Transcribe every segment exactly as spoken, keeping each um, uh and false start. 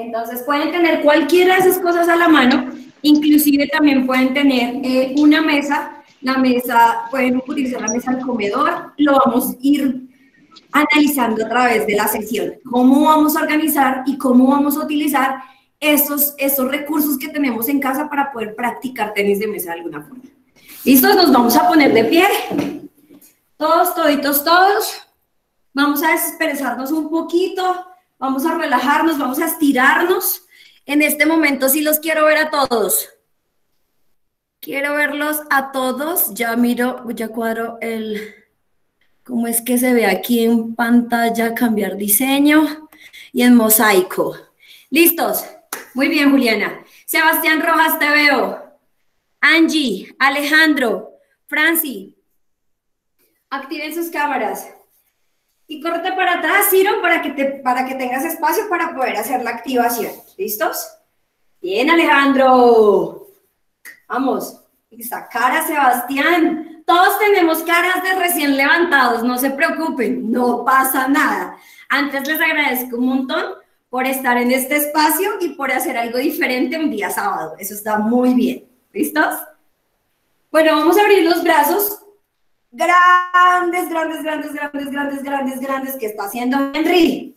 Entonces pueden tener cualquiera de esas cosas a la mano, inclusive también pueden tener eh, una mesa, la mesa, pueden utilizar la mesa del comedor, lo vamos a ir analizando a través de la sesión, cómo vamos a organizar y cómo vamos a utilizar estos, estos recursos que tenemos en casa para poder practicar tenis de mesa de alguna forma. ¿Listos? Nos vamos a poner de pie, todos, toditos, todos, vamos a desperezarnos un poquito, vamos a relajarnos, vamos a estirarnos. En este momento sí los quiero ver a todos. Quiero verlos a todos. Ya miro, ya cuadro el... ¿Cómo es que se ve aquí en pantalla? Cambiar diseño y en mosaico. ¿Listos? Muy bien, Juliana. Sebastián Rojas, te veo. Angie, Alejandro, Franci. Activen sus cámaras. Y corte para atrás, Ciro, para que, te, para que tengas espacio para poder hacer la activación. ¿Listos? Bien, Alejandro. Vamos. Esa cara, Sebastián. Todos tenemos caras de recién levantados, no se preocupen, no pasa nada. Antes les agradezco un montón por estar en este espacio y por hacer algo diferente un día sábado. Eso está muy bien. ¿Listos? Bueno, vamos a abrir los brazos. Grandes, grandes, grandes, grandes, grandes, grandes, grandes, ¿qué está haciendo Henry?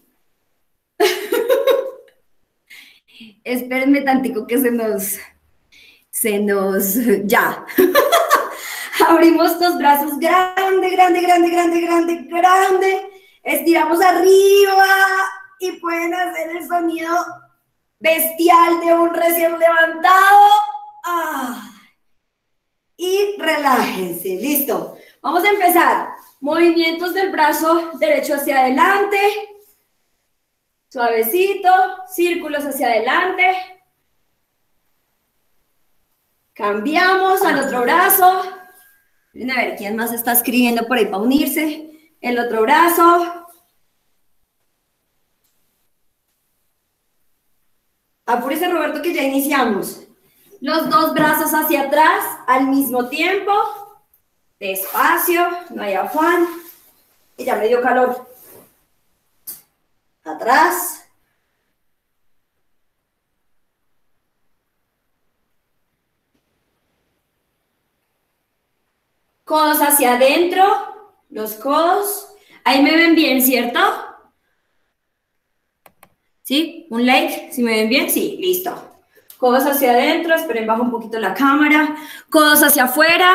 Espérenme tantico que se nos, se nos, ya. Abrimos los brazos, grande, grande, grande, grande, grande, grande. Estiramos arriba y pueden hacer el sonido bestial de un recién levantado. Ah. Y relájense, listo. Vamos a empezar. Movimientos del brazo derecho hacia adelante. Suavecito. Círculos hacia adelante. Cambiamos al otro brazo. Miren a ver quién más está escribiendo por ahí para unirse. El otro brazo. Apúrese, Roberto, que ya iniciamos. Los dos brazos hacia atrás al mismo tiempo. Despacio, no hay afán. Y ya me dio calor. Atrás. Codos hacia adentro. Los codos. Ahí me ven bien, ¿cierto? ¿Sí? ¿Un like? ¿Sí me ven bien? Sí, listo. Codos hacia adentro. Esperen, bajo un poquito la cámara. Codos hacia afuera.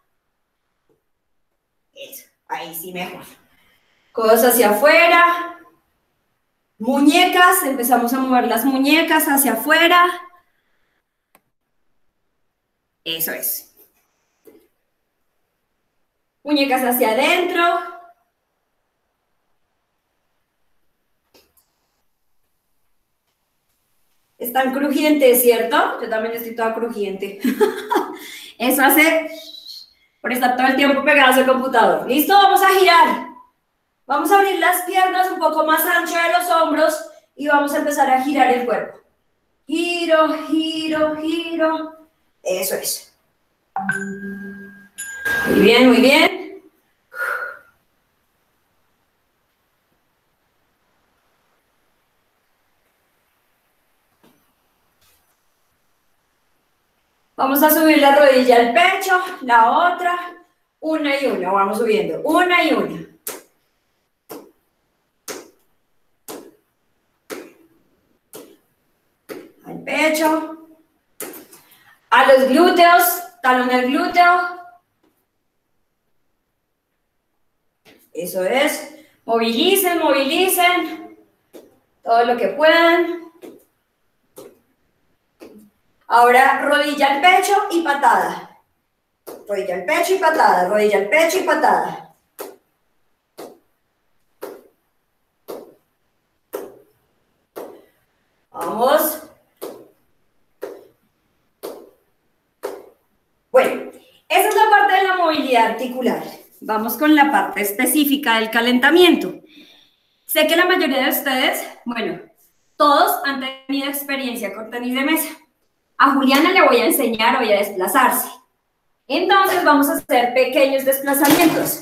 Eso, ahí sí mejor. Codos hacia afuera. Muñecas, empezamos a mover las muñecas hacia afuera. Eso es. Muñecas hacia adentro. Están crujientes, ¿cierto? Yo también estoy toda crujiente. Eso hace por estar todo el tiempo pegados al computador. ¿Listo? Vamos a girar. Vamos a abrir las piernas un poco más ancho de los hombros y vamos a empezar a girar el cuerpo. Giro, giro, giro. Eso es. Muy bien, muy bien. Vamos a subir la rodilla al pecho, la otra, una y una. Vamos subiendo, una y una. Al pecho, a los glúteos, talón al glúteo. Eso es. Movilicen, movilicen todo lo que puedan. Ahora rodilla al pecho y patada. Rodilla al pecho y patada, rodilla al pecho y patada. Vamos. Bueno, esa es la parte de la movilidad articular. Vamos con la parte específica del calentamiento. Sé que la mayoría de ustedes, bueno, todos han tenido experiencia con tenis de mesa. A Juliana le voy a enseñar hoy a desplazarse. Entonces vamos a hacer pequeños desplazamientos.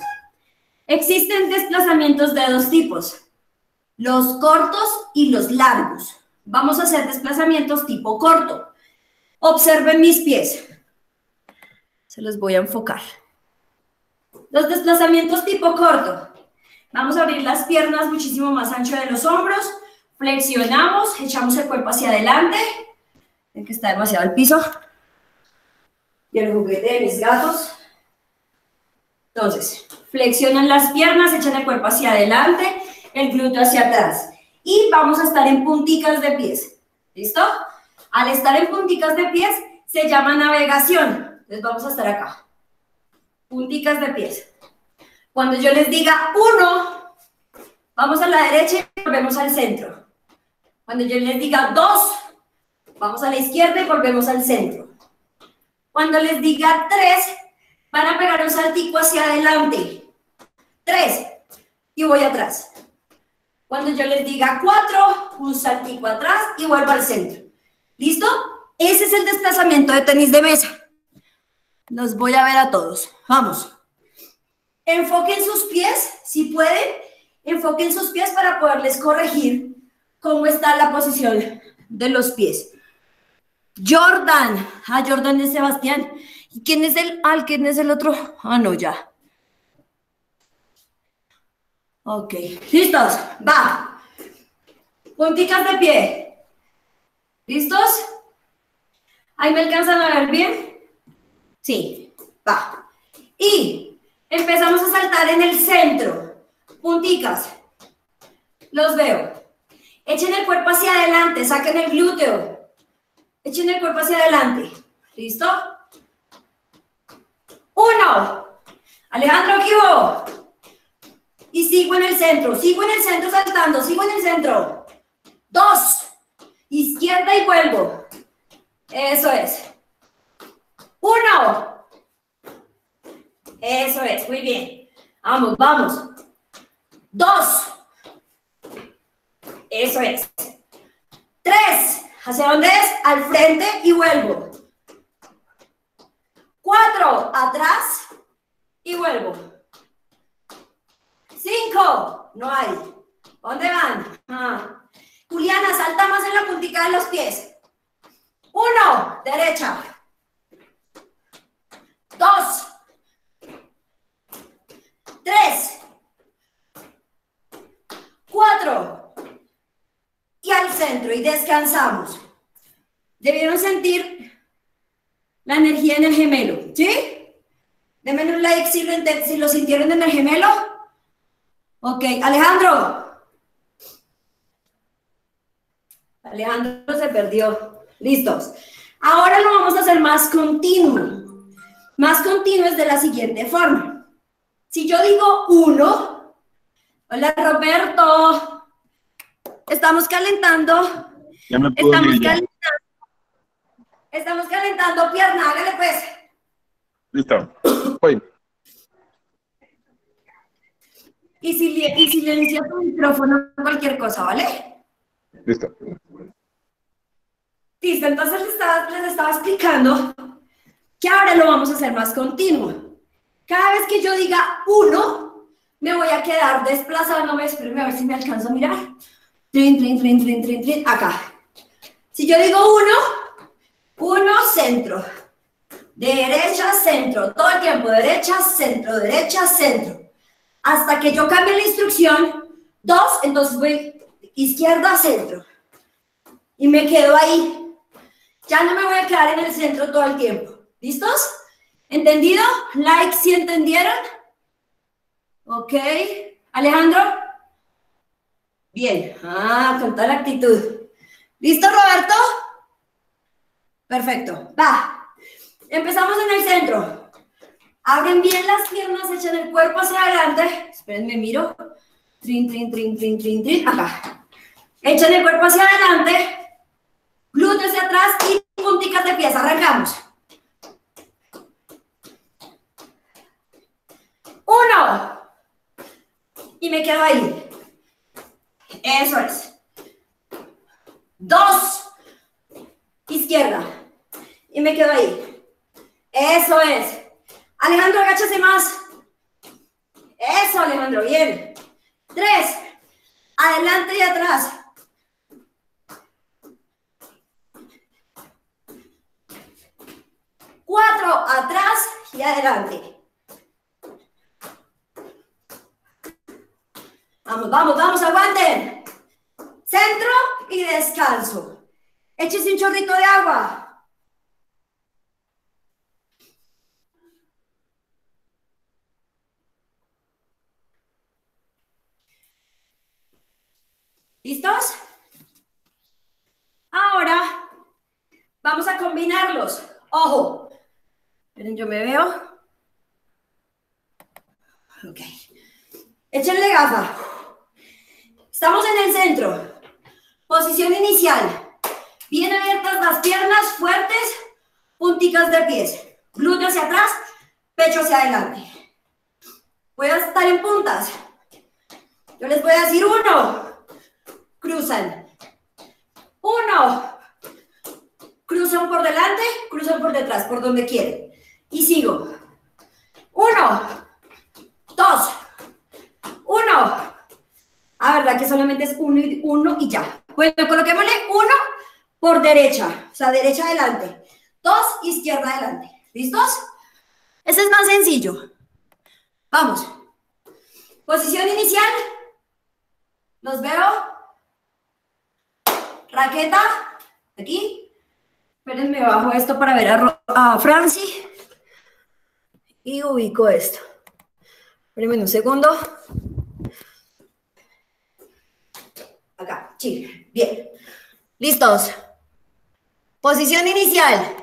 Existen desplazamientos de dos tipos, los cortos y los largos. vamos a hacer desplazamientos tipo corto. Observen mis pies. Se los voy a enfocar. Los desplazamientos tipo corto. Vamos a abrir las piernas muchísimo más ancho de los hombros. Flexionamos, echamos el cuerpo hacia adelante. Ven que está demasiado al piso. Y el juguete de mis gatos. Entonces, flexionan las piernas, echan el cuerpo hacia adelante, el glúteo hacia atrás. Y vamos a estar en punticas de pies. ¿Listo? Al estar en punticas de pies, se llama navegación. Entonces vamos a estar acá. Punticas de pies. Cuando yo les diga uno, vamos a la derecha y volvemos al centro. Cuando yo les diga dos, vamos a la izquierda y volvemos al centro. Cuando les diga tres, van a pegar un saltico hacia adelante. Tres. Y voy atrás. Cuando yo les diga cuatro, un saltico atrás y vuelvo al centro. ¿Listo? Ese es el desplazamiento de tenis de mesa. Los voy a ver a todos. Vamos. Enfoquen sus pies, si pueden. Enfoquen sus pies para poderles corregir cómo está la posición de los pies. Jordan. Ah, Jordan es Sebastián. ¿Y quién es el, ah, quién es el otro? Ah, no, ya. Ok, ¿listos? Va. Punticas de pie. ¿Listos? ¿Ahí me alcanzan a ver bien? Sí, va. Y empezamos a saltar en el centro. Punticas. Los veo. Echen el cuerpo hacia adelante, saquen el glúteo. Echen el cuerpo hacia adelante. ¿Listo? Uno. Alejandro, ¿qué hubo? Y sigo en el centro, sigo en el centro saltando, sigo en el centro. Dos. Izquierda y vuelvo. Eso es. Uno. Eso es, muy bien. Vamos, vamos. Dos. Eso es. Tres. ¿Hacia dónde es? Al frente y vuelvo. Cuatro. Atrás y vuelvo. Cinco. No hay. ¿Dónde van? Ah. Juliana, salta más en la puntica de los pies. Uno. Derecha. Dos. Tres. Cuatro. Y al centro y descansamos. ¿Debieron sentir la energía en el gemelo? ¿Sí? Denme un like si lo, si lo sintieron en el gemelo. Ok, Alejandro. Alejandro se perdió. Listos. Ahora lo vamos a hacer más continuo. Más continuo es de la siguiente forma. Si yo digo uno, hola Roberto. Estamos calentando. Ya me puedo Estamos ir ya. calentando. Estamos calentando pierna, hágale pues. Listo. Voy. Y, si, y silencia tu micrófono, cualquier cosa, ¿vale? Listo. Listo, entonces les estaba, les estaba explicando que ahora lo vamos a hacer más continuo. Cada vez que yo diga uno, me voy a quedar desplazándome. Espérenme a ver si me alcanzo a mirar. Trin, trin, trin, trin, trin, trin, acá. Si yo digo uno, uno, centro. Derecha, centro. Todo el tiempo, derecha, centro, derecha, centro. Hasta que yo cambie la instrucción, dos, entonces voy izquierda, centro. Y me quedo ahí. Ya no me voy a quedar en el centro todo el tiempo. ¿Listos? ¿Entendido? Like si entendieron. Ok. Alejandro. Bien. Ah, con toda la actitud. ¿Listo, Roberto? Perfecto. Va. Empezamos en el centro. Abren bien las piernas, echan el cuerpo hacia adelante. Espérenme, miro. Trin, trin, trin, trin, trin, trin. Acá. Echan el cuerpo hacia adelante. Glúteos hacia atrás y punticas de pies. Arrancamos. Uno. Y me quedo ahí. Eso es. Dos. Izquierda. Y me quedo ahí. Eso es. Alejandro, agáchese más. Eso, Alejandro, bien. Tres. Adelante y atrás. corro atrás y adelante. Vamos, vamos, vamos, aguanten. Centro y descanso. Échese un chorrito de agua. ¿Listos? Ahora vamos a combinarlos. Ojo. Esperen, yo me veo. Ok. Échenle gafa. Estamos en el centro. Posición inicial. Bien abiertas las piernas, fuertes. Punticas de pies. Glúteo hacia atrás, pecho hacia adelante. Voy a estar en puntas. Yo les voy a decir uno. Cruzan. Uno. Cruzan por delante, cruzan por detrás, por donde quieren. Y sigo. Uno. Dos. Uno. Ah, verdad que solamente es uno y, uno y ya. Bueno, coloquémosle uno por derecha. O sea, derecha adelante. Dos, izquierda adelante. ¿Listos? Este es más sencillo. Vamos. Posición inicial. Los veo. Raqueta, aquí. Espérenme, bajo esto para ver a, a Franci. Y ubico esto. Espérenme un segundo. Acá, sí, bien. ¿Listos? Posición inicial.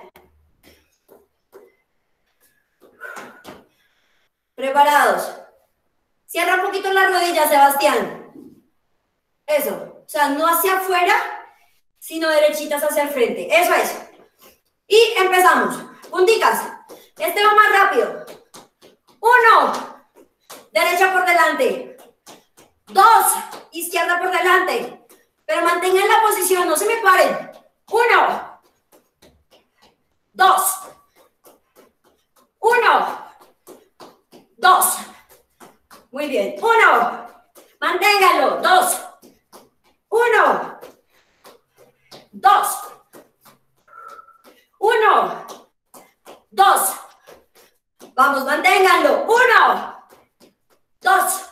Preparados. Cierra un poquito la rodilla, Sebastián. Eso. O sea, no hacia afuera, sino derechitas hacia el frente. Eso es. Y empezamos. Punticas. Este va más rápido. Uno. Derecha por delante. Dos. Izquierda por delante. Pero mantengan la posición, no se me paren. Uno. Dos. Uno. Dos. Muy bien. Uno. Manténganlo. Dos. Uno. Dos. Uno. Dos. Vamos, manténganlo. Uno. Dos.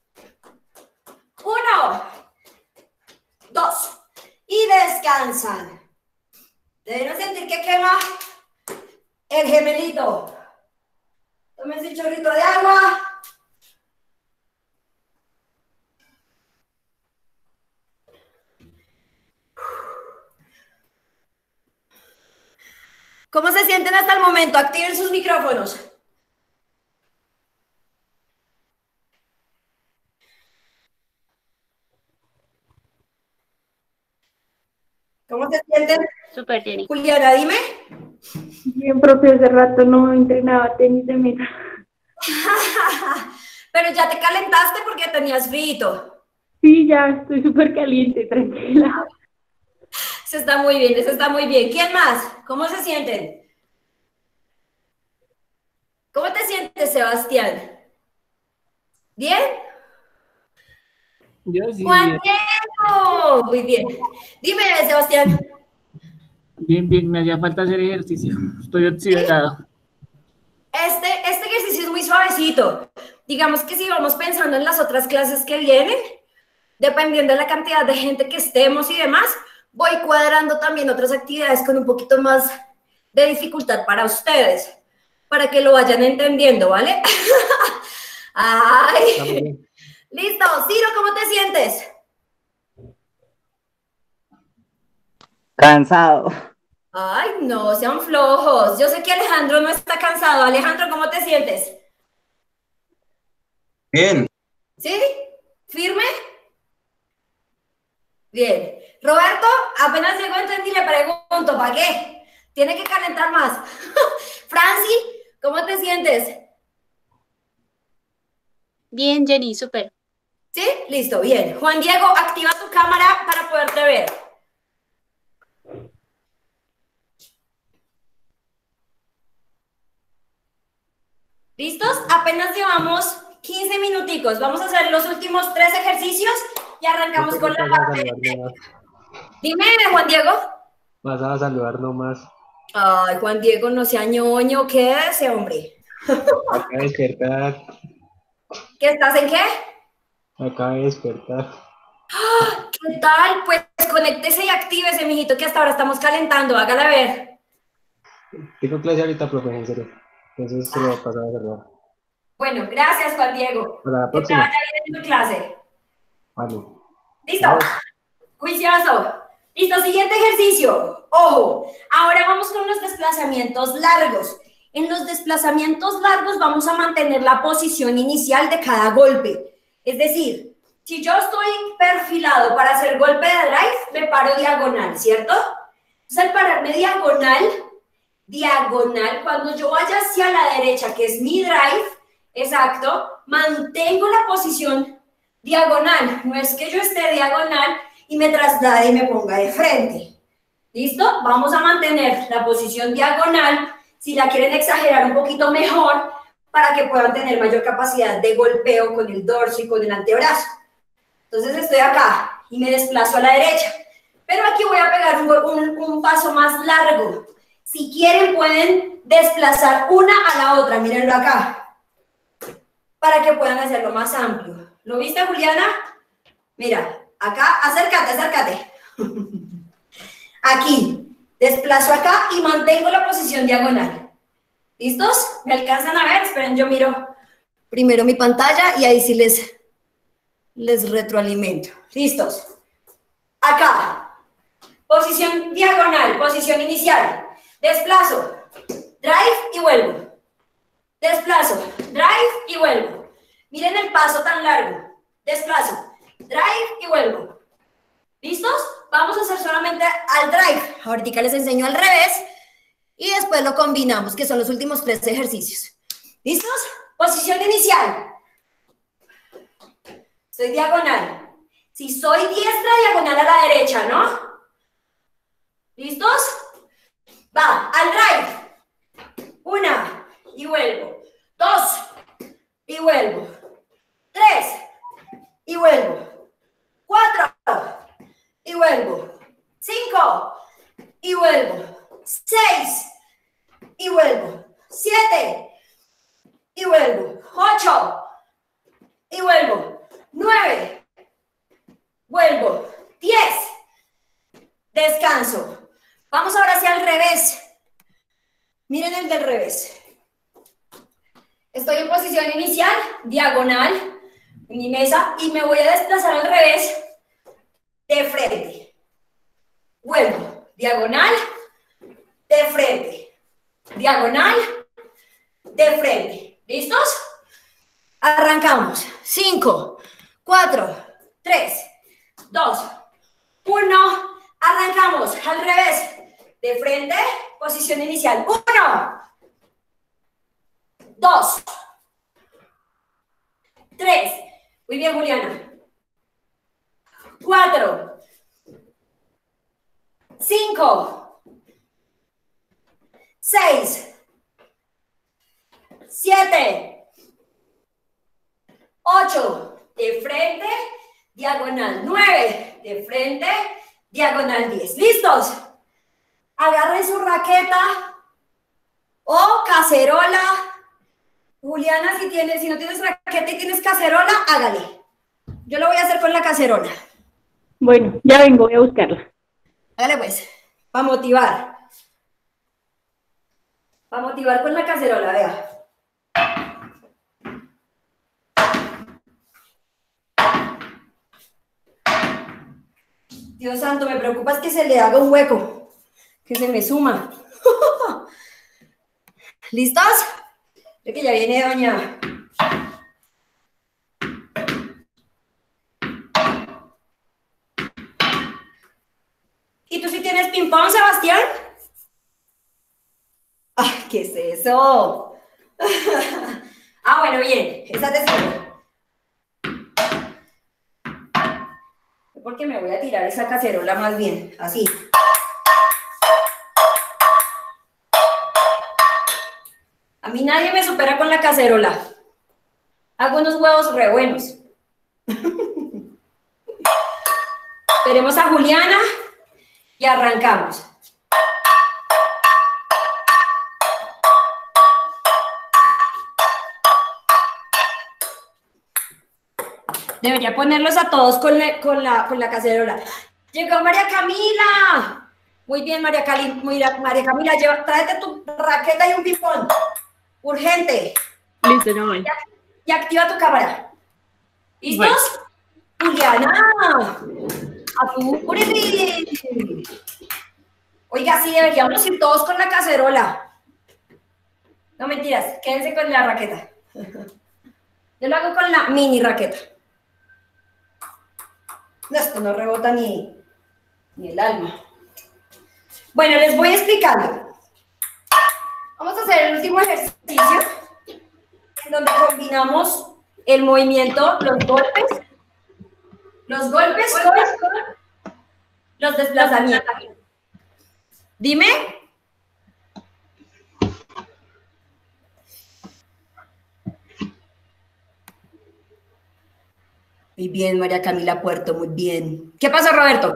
Uno. Dos. Y descansan. Deben sentir que quema el gemelito. Tómense un chorrito de agua. ¿Cómo se sienten hasta el momento? Activen sus micrófonos. ¿Cómo se sienten? Súper bien. Juliana, dime. Bien, profe, hace rato no entrenaba tenis de mesa. Pero ya te calentaste porque tenías frío. Sí, ya estoy súper caliente, tranquila. Eso está muy bien, eso está muy bien. ¿Quién más? ¿Cómo se sienten? ¿Cómo te sientes, Sebastián? ¿Bien? Yo sí. ¡Juan Diego! Muy bien. Dime, Sebastián. Bien, bien, me hacía falta hacer ejercicio. Estoy oxidado. Este, este ejercicio es muy suavecito. Digamos que si vamos pensando en las otras clases que vienen, dependiendo de la cantidad de gente que estemos y demás, voy cuadrando también otras actividades con un poquito más de dificultad para ustedes, para que lo vayan entendiendo, ¿vale? Ay. Listo. Ciro, ¿cómo te sientes? Cansado. Ay, no, sean flojos. Yo sé que Alejandro no está cansado. Alejandro, ¿cómo te sientes? Bien. ¿Sí? ¿Firme? Bien. Roberto, apenas llegó, entendí, le pregunto, ¿para qué? Tiene que calentar más. Franci, ¿cómo te sientes? Bien, Jenny, súper. ¿Sí? Listo, bien. Juan Diego, activa tu cámara para poderte ver. ¿Listos? Apenas llevamos quince minuticos. Vamos a hacer los últimos tres ejercicios y arrancamos con la parte. Dime, Juan Diego. Vas a saludar nomás. Ay, Juan Diego, no sea ñoño, quédese, hombre. Acaba de despertar. ¿Qué estás en qué? Acaba de despertar. ¿Qué tal? Pues conéctese y actívese, mijito, que hasta ahora estamos calentando. Hágala ver. Tengo clase ahorita, profe, en serio. Entonces se lo va a pasar a cerrar. Bueno, gracias, Juan Diego. Para la Que te próxima. vaya bien en tu clase. Vale. ¿Listo? Vamos. Juicioso. Listo, siguiente ejercicio. Ojo, ahora vamos con los desplazamientos largos. En los desplazamientos largos vamos a mantener la posición inicial de cada golpe. Es decir, si yo estoy perfilado para hacer golpe de drive, me paro diagonal, ¿cierto? Entonces, al pararme diagonal, diagonal, cuando yo vaya hacia la derecha, que es mi drive, exacto, mantengo la posición diagonal. No es que yo esté diagonal y me traslade y me ponga de frente. ¿Listo? Vamos a mantener la posición diagonal, si la quieren exagerar un poquito mejor, para que puedan tener mayor capacidad de golpeo con el dorso y con el antebrazo. Entonces estoy acá y me desplazo a la derecha. Pero aquí voy a pegar un, un, un paso más largo. Si quieren pueden desplazar una a la otra, mírenlo acá, para que puedan hacerlo más amplio. ¿Lo viste, Juliana? Mira, acá, acércate, acércate. Aquí, desplazo acá y mantengo la posición diagonal. ¿Listos? ¿Me alcanzan a ver? Esperen, yo miro primero mi pantalla y ahí sí les, les retroalimento. ¿Listos? Acá, posición diagonal, posición inicial. Desplazo, drive y vuelvo. Desplazo, drive y vuelvo. Miren el paso tan largo. Desplazo, drive y vuelvo. ¿Listos? Vamos a hacer solamente al drive. Ahorita les enseño al revés y después lo combinamos, que son los últimos tres ejercicios. ¿Listos? Posición inicial. Soy diagonal. Si soy diestra, diagonal a la derecha, ¿no? ¿Listos? Va, al drive. Una, y vuelvo. Dos, y vuelvo. Tres, y vuelvo. Cuatro, y vuelvo. Cinco, y vuelvo. Seis, y vuelvo. Siete, y vuelvo. Ocho, y vuelvo. Nueve, vuelvo. Diez, descanso. Vamos ahora hacia el revés. Miren el del revés. Estoy en posición inicial, diagonal, en mi mesa, y me voy a desplazar al revés, de frente. Vuelvo, diagonal, de frente. Diagonal, de frente. ¿Listos? Arrancamos. Cinco, cuatro, tres, dos, uno. Arrancamos al revés. De frente, posición inicial. Uno, dos, tres. Muy bien, Juliana. Cuatro, cinco, seis, siete, ocho. De frente, diagonal. Nueve, de frente, diagonal diez. ¿Listos? Agarren su raqueta o cacerola. Juliana, si, tienes, si no tienes raqueta y tienes cacerola, hágale. Yo lo voy a hacer con la cacerola. Bueno, ya vengo, voy a buscarla. Hágale pues, para motivar. Para motivar con la cacerola, vea. Dios santo, me preocupa es que se le haga un hueco, que se me suma. ¿Listos? Creo que ya viene doña. ¿Y tú sí tienes ping-pong, Sebastián? ¡Ay, qué es eso! Ah, bueno, bien, esa te sirve. Porque me voy a tirar esa cacerola más bien, así. A mí nadie me supera con la cacerola. Hago unos huevos re buenos. Esperemos a Juliana y arrancamos. Debería ponerlos a todos con la, con la, con la cacerola. Llegó María Camila. Muy bien, María, Cali, María, María Camila, lleva, tráete tu raqueta y un ping-pong. Urgente. Listo, no voy. Y activa tu cámara. ¿Listos? Juliana. Apúrele. Oiga, sí, deberíamos ir todos con la cacerola. No mentiras, quédense con la raqueta. Yo lo hago con la mini raqueta. No, esto no rebota ni, ni el alma. Bueno, les voy explicando. Vamos a hacer el último ejercicio en donde combinamos el movimiento, los golpes, los golpes con los desplazamientos. Dime. Muy bien, María Camila Puerto, muy bien. ¿Qué pasa, Roberto?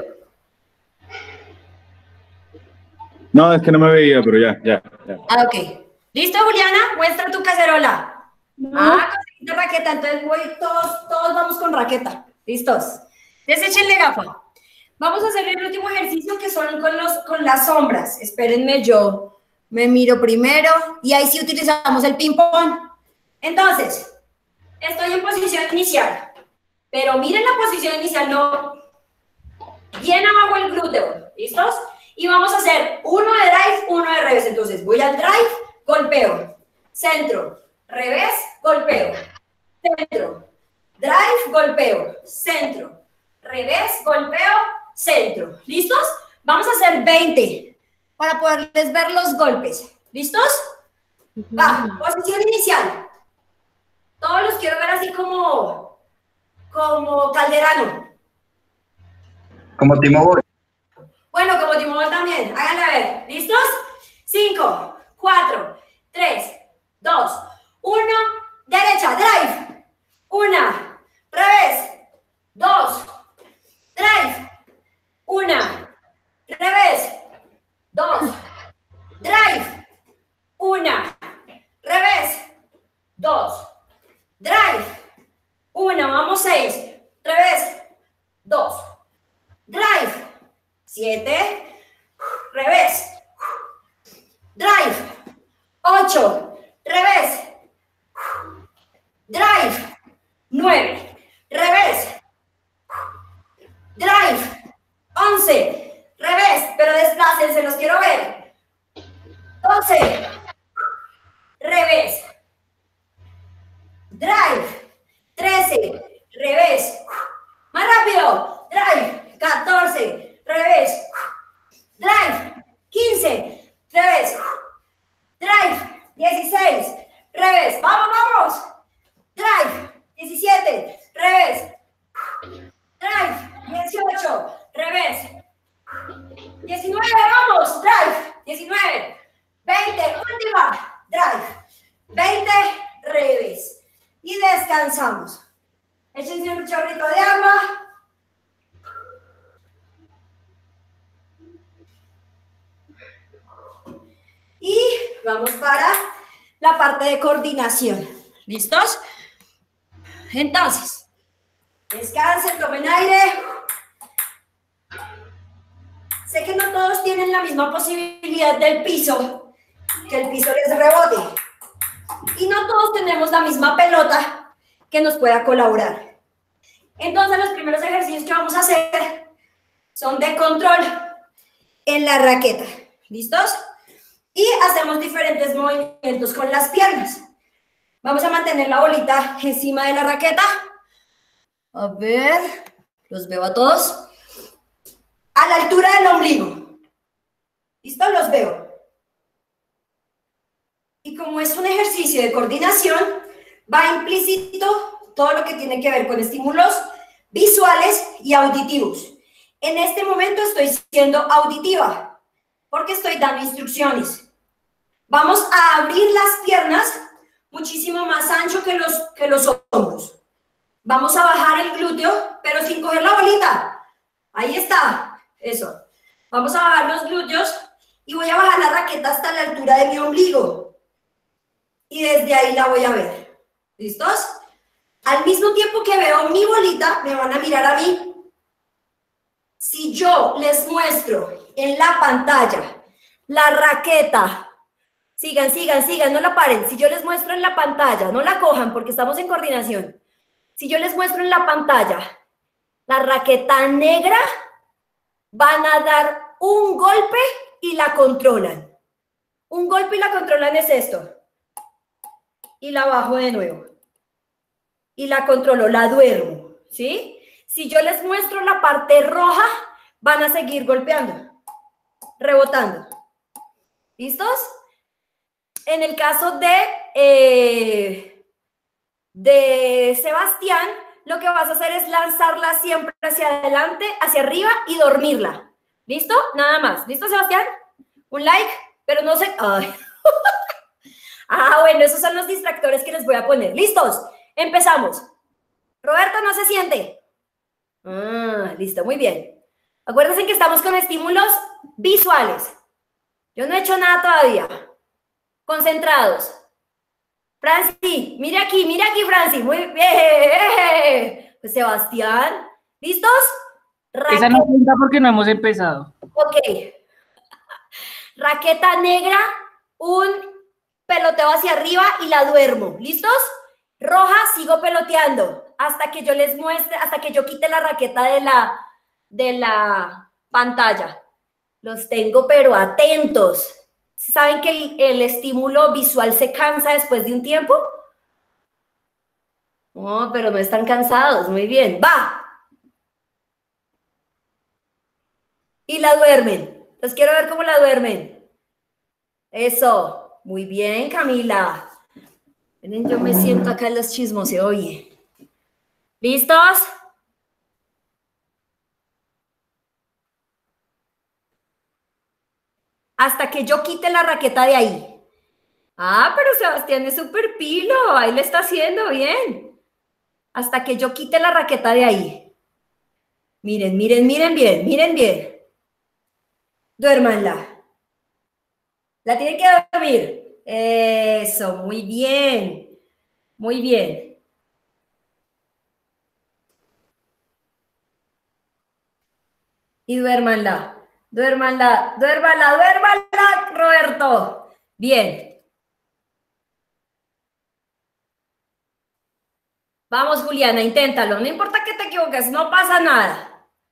No, es que no me veía, pero ya, ya, ya. Ah, ok. ¿Listo, Juliana? Muestra tu cacerola. No. Ah, conseguiste raqueta, entonces voy, todos, todos vamos con raqueta. ¿Listos? Deséchenle gafa. Vamos a hacer el último ejercicio que son con, los, con las sombras. Espérenme, yo me miro primero y ahí sí utilizamos el ping-pong. Entonces, estoy en posición inicial, pero miren la posición inicial, no. Bien abajo el glúteo, ¿listos? Y vamos a hacer uno de drive, uno de revés. Entonces, voy al drive, golpeo, centro, revés, golpeo, centro, drive, golpeo, centro, revés, golpeo, centro. ¿Listos? Vamos a hacer veinte para poderles ver los golpes. ¿Listos? Va, posición inicial. Todos los quiero ver así como, como Calderano. Como Timo Boy. Bueno, como Timón también. Háganle a ver. ¿Listos? cinco, cuatro, tres, dos, uno. Derecha, drive. Una. Revés. Dos. Drive. Una. Revés. Dos. Drive. Una. Revés. Dos. Drive. Una. Vamos, seis. Revés. Dos. Drive. Siete. Revés. Drive. Ocho. Revés. Drive. Nueve. Revés. Drive. Once. Revés. Pero desplácense, los quiero ver. Doce. Revés. Drive. Trece. Revés. Más rápido. Drive. Catorce. Revés. Drive. quince. Revés. Drive. dieciséis. Revés. Vamos, vamos. Drive. diecisiete. Revés. Drive. dieciocho. Revés. diecinueve. Vamos. Drive. diecinueve. veinte. Última. Drive. veinte. Revés. Y descansamos. Échense un chorrito de agua. Y vamos para la parte de coordinación. ¿Listos? Entonces, descansen, tomen aire. Sé que no todos tienen la misma posibilidad del piso, que el piso les rebote. Y no todos tenemos la misma pelota que nos pueda colaborar. Entonces, los primeros ejercicios que vamos a hacer son de control en la raqueta. ¿Listos? Y hacemos diferentes movimientos con las piernas. Vamos a mantener la bolita encima de la raqueta. A ver, los veo a todos. A la altura del ombligo. ¿Listo? Los veo. Y como es un ejercicio de coordinación, va implícito todo lo que tiene que ver con estímulos visuales y auditivos. En este momento estoy siendo auditiva, porque estoy dando instrucciones. Vamos a abrir las piernas muchísimo más ancho que los, que los hombros. Vamos a bajar el glúteo, pero sin coger la bolita. Ahí está. Eso. Vamos a bajar los glúteos y voy a bajar la raqueta hasta la altura de mi ombligo. Y desde ahí la voy a ver. ¿Listos? Al mismo tiempo que veo mi bolita, me van a mirar a mí. Si yo les muestro en la pantalla la raqueta, sigan, sigan, sigan, no la paren. Si yo les muestro en la pantalla, no la cojan porque estamos en coordinación. Si yo les muestro en la pantalla la raqueta negra, van a dar un golpe y la controlan. Un golpe y la controlan es esto. Y la bajo de nuevo. Y la controlo, la duermo, ¿sí? Si yo les muestro la parte roja, van a seguir golpeando, rebotando. ¿Listos? En el caso de, eh, de Sebastián, lo que vas a hacer es lanzarla siempre hacia adelante, hacia arriba y dormirla. ¿Listo? Nada más. ¿Listo, Sebastián? Un like, pero no sé... Ay. Ah, bueno, esos son los distractores que les voy a poner. ¿Listos? Empezamos. Roberto, no se siente. Ah, listo, muy bien. Acuérdense que estamos con estímulos visuales. Yo no he hecho nada todavía. Concentrados. Franci, mire aquí, mire aquí, Franci. Muy bien. Pues Sebastián, ¿listos? Raqueta. Esa no cuenta porque no hemos empezado. Ok. Raqueta negra, un peloteo hacia arriba y la duermo. ¿Listos? Roja, sigo peloteando hasta que yo les muestre, hasta que yo quite la raqueta de la, de la pantalla. Los tengo pero atentos. ¿Saben que el, el estímulo visual se cansa después de un tiempo? No, pero no están cansados. Muy bien. ¡Va! Y la duermen. Los quiero ver cómo la duermen. Eso. Muy bien, Camila. Miren, yo me siento acá en los chismos, se oye. ¿Listos? Hasta que yo quite la raqueta de ahí. Ah, pero Sebastián es súper pilo. Ahí le está haciendo bien. Hasta que yo quite la raqueta de ahí. Miren, miren, miren bien, miren bien. Duérmanla. La tienen que dormir. Eso, muy bien. Muy bien. Y duérmanla. Duérmanla, duérmanla, duérmanla, Roberto. Bien. Vamos, Juliana, inténtalo. No importa que te equivoques, no pasa nada.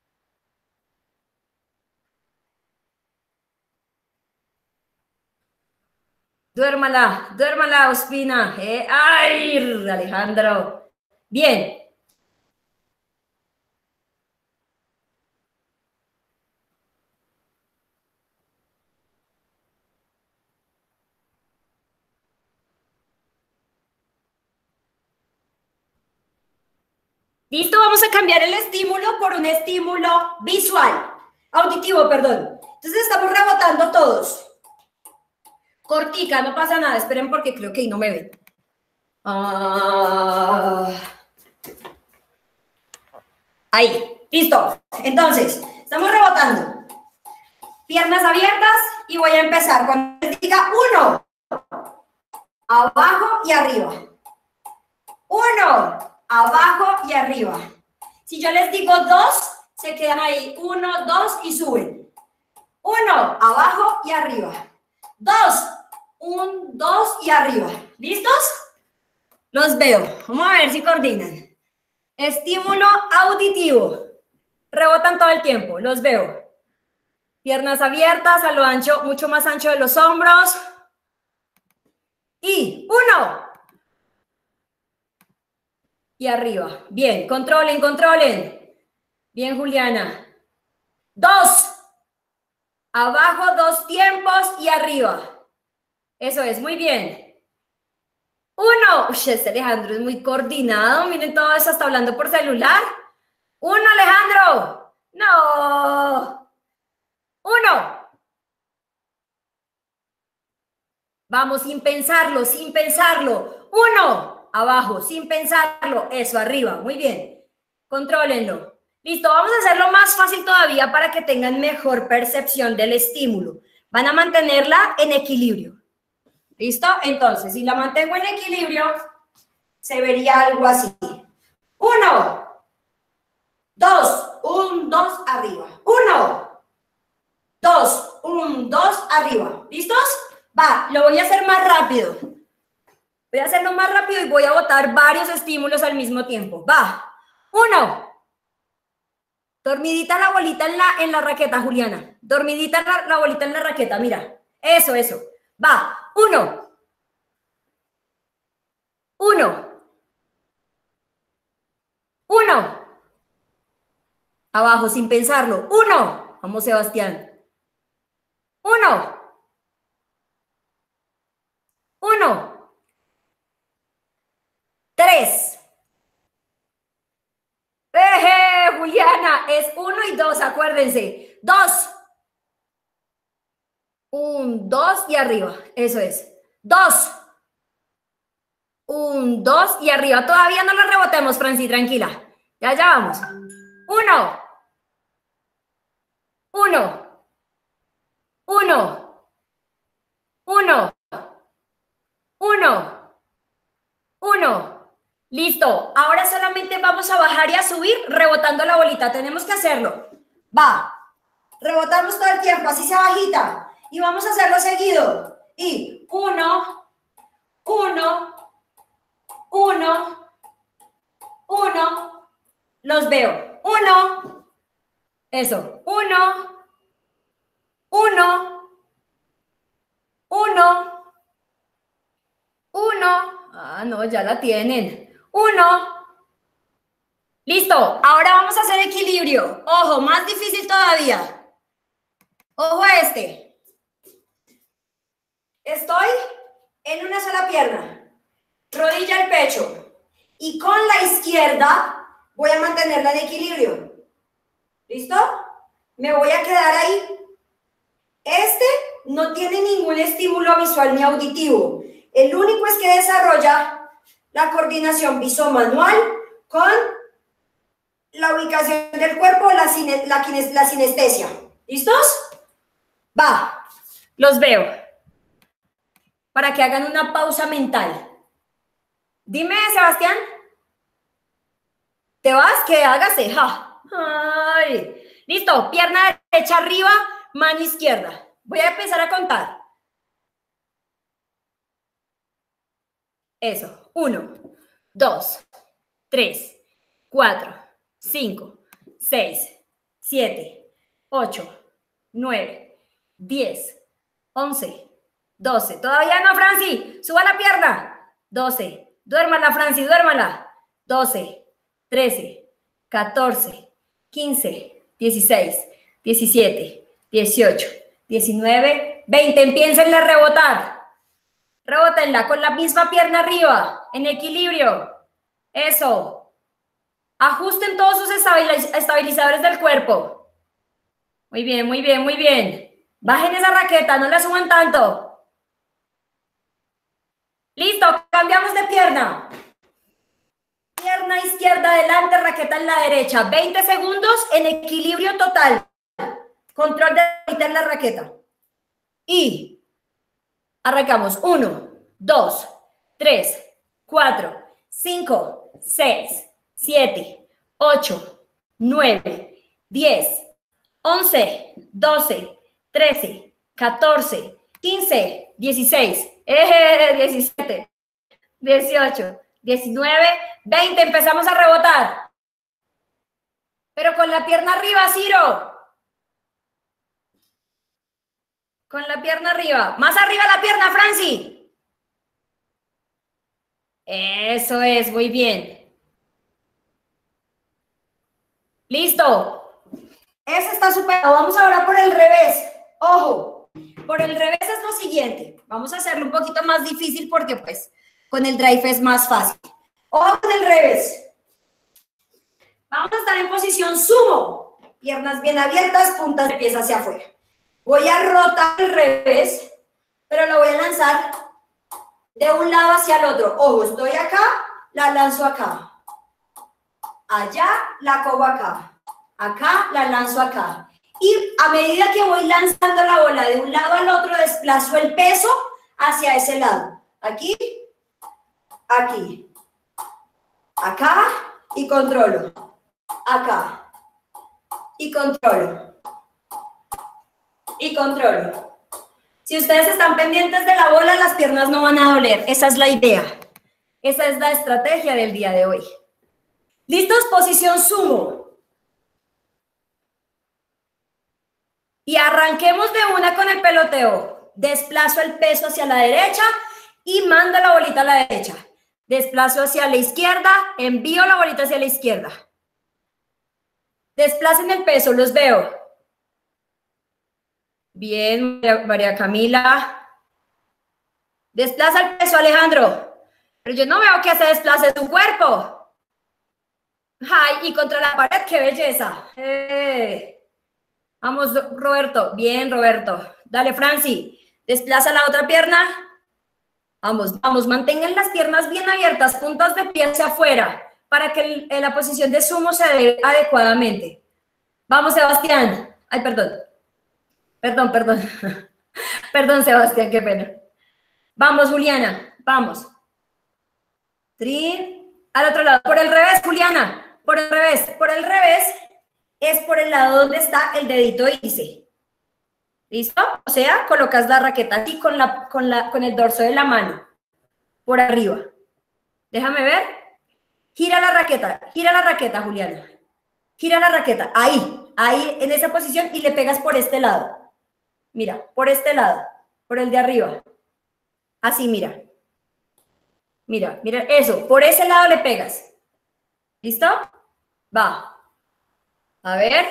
Duérmala, duérmala, Ospina. Eh, ¡Ay, Alejandro! Bien. Listo, vamos a cambiar el estímulo por un estímulo visual. Auditivo, perdón. Entonces estamos rebotando todos. Cortica, no pasa nada. Esperen porque creo que ahí no me ven. Ah. Ahí, listo. Entonces, estamos rebotando. Piernas abiertas y voy a empezar. Cuando les diga uno, abajo y arriba. Uno, abajo y arriba. Si yo les digo dos, se quedan ahí. Uno, dos y suben. Uno, abajo y arriba. Dos, un, dos y arriba. ¿Listos? Los veo. Vamos a ver si coordinan. Estímulo auditivo. Rebotan todo el tiempo. Los veo. Piernas abiertas a lo ancho, mucho más ancho de los hombros. Y uno. Y arriba. Bien, controlen, controlen. Bien, Juliana. Dos. Abajo, dos tiempos y arriba. Eso es, muy bien. Uno. Uy, este Alejandro es muy coordinado. Miren todo eso, está hablando por celular. Uno, Alejandro. No. Uno. Vamos, sin pensarlo, sin pensarlo. Uno. Abajo, sin pensarlo. Eso, arriba. Muy bien. Contrólenlo. Listo, vamos a hacerlo más fácil todavía para que tengan mejor percepción del estímulo. Van a mantenerla en equilibrio. ¿Listo? Entonces, si la mantengo en equilibrio, se vería algo así. Uno, dos, un, dos, arriba. Uno, dos, un, dos, arriba. ¿Listos? Va, lo voy a hacer más rápido. Voy a hacerlo más rápido y voy a botar varios estímulos al mismo tiempo. Va. Uno. Dormidita la bolita en la, en la raqueta, Juliana. Dormidita la, la bolita en la raqueta, mira. Eso, eso. Va. Uno. Uno. Uno. Abajo, sin pensarlo. Uno. Vamos, Sebastián. Uno. Uno. Tres. ¡Eje, Juliana! Es uno y dos, acuérdense. Dos. Un, dos y arriba. Eso es. Dos. Un, dos y arriba. Todavía no lo rebotemos, Franci, tranquila. Ya, ya vamos. Uno. Uno. Uno. Uno. Uno. Uno. Listo. Ahora solamente vamos a bajar y a subir rebotando la bolita. Tenemos que hacerlo. Va. Rebotamos todo el tiempo, así se bajita. Y vamos a hacerlo seguido. Y uno, uno, uno, uno. Los veo. Uno. Eso. Uno. Uno. Uno. Uno. Ah, no, ya la tienen. Uno. Listo. Ahora vamos a hacer equilibrio. Ojo, más difícil todavía. Ojo a este. Estoy en una sola pierna. Rodilla al pecho. Y con la izquierda voy a mantenerla en equilibrio. ¿Listo? Me voy a quedar ahí. Este no tiene ningún estímulo visual ni auditivo. El único es que desarrolla la coordinación visomanual con la ubicación del cuerpo, la, cine, la, la sinestesia. ¿Listos? Va. Los veo. Para que hagan una pausa mental. Dime, Sebastián. ¿Te vas? Que hágase. Ja. Ay. Listo. Pierna derecha arriba, mano izquierda. Voy a empezar a contar. Eso. Uno, dos, tres, cuatro, cinco, seis, siete, ocho, nueve, diez, once, doce. Todavía no, Franci. Suba la pierna. doce. Duérmala, Franci, duérmala. doce, trece, catorce, quince, dieciséis, diecisiete, dieciocho, diecinueve, veinte. Empiéncenle a rebotar. Rebótenla con la misma pierna arriba, en equilibrio. Eso. Ajusten todos sus estabilizadores del cuerpo. Muy bien, muy bien, muy bien. Bajen esa raqueta, no la suban tanto. Listo, cambiamos de pierna. Pierna izquierda adelante, raqueta en la derecha. veinte segundos en equilibrio total. Control de la raqueta. Y arrancamos. uno, dos, tres, cuatro, cinco, seis, siete, ocho, nueve, diez, once, doce, trece, catorce, quince, dieciséis, eh, diecisiete, dieciocho, diecinueve, veinte. Empezamos a rebotar. Pero con la pierna arriba, Ciro. Con la pierna arriba. Más arriba la pierna, Franci. Eso es, muy bien. Listo. Ese está superado. Vamos ahora por el revés. Ojo, por el revés es lo siguiente. Vamos a hacerlo un poquito más difícil porque pues con el drive es más fácil. Ojo con el revés. Vamos a estar en posición sumo. Piernas bien abiertas, puntas de pies hacia afuera. Voy a rotar al revés, pero la voy a lanzar de un lado hacia el otro. Ojo, estoy acá, la lanzo acá. Allá, la cojo acá. Acá, la lanzo acá. Y a medida que voy lanzando la bola de un lado al otro, desplazo el peso hacia ese lado. Aquí, aquí, acá y controlo. Acá. Y controlo. Y controlo. Si ustedes están pendientes de la bola, las piernas no van a doler. Esa es la idea. Esa es la estrategia del día de hoy. ¿Listos? Posición sumo. Y arranquemos de una con el peloteo. Desplazo el peso hacia la derecha y mando la bolita a la derecha. Desplazo hacia la izquierda, envío la bolita hacia la izquierda. Desplacen el peso, los veo. Bien, María Camila. Desplaza el peso, Alejandro. Pero yo no veo que se desplace su cuerpo. Ay, y contra la pared, qué belleza. Eh. Vamos, Roberto. Bien, Roberto. Dale, Franci. Desplaza la otra pierna. Vamos, vamos. Mantengan las piernas bien abiertas, puntas de pie hacia afuera, para que el, la posición de sumo se dé adecuadamente. Vamos, Sebastián. Ay, perdón. Perdón, perdón. Perdón, Sebastián, qué pena. Vamos, Juliana. Vamos. Trin. Al otro lado. Por el revés, Juliana. Por el revés. Por el revés. Es por el lado donde está el dedito índice. ¿Listo? O sea, colocas la raqueta aquí con, la, con, la, con el dorso de la mano. Por arriba. Déjame ver. Gira la raqueta. Gira la raqueta, Juliana. Gira la raqueta. Ahí. Ahí, en esa posición. Y le pegas por este lado. Mira, por este lado. Por el de arriba. Así, mira. Mira, mira. Eso. Por ese lado le pegas. ¿Listo? Va. A ver.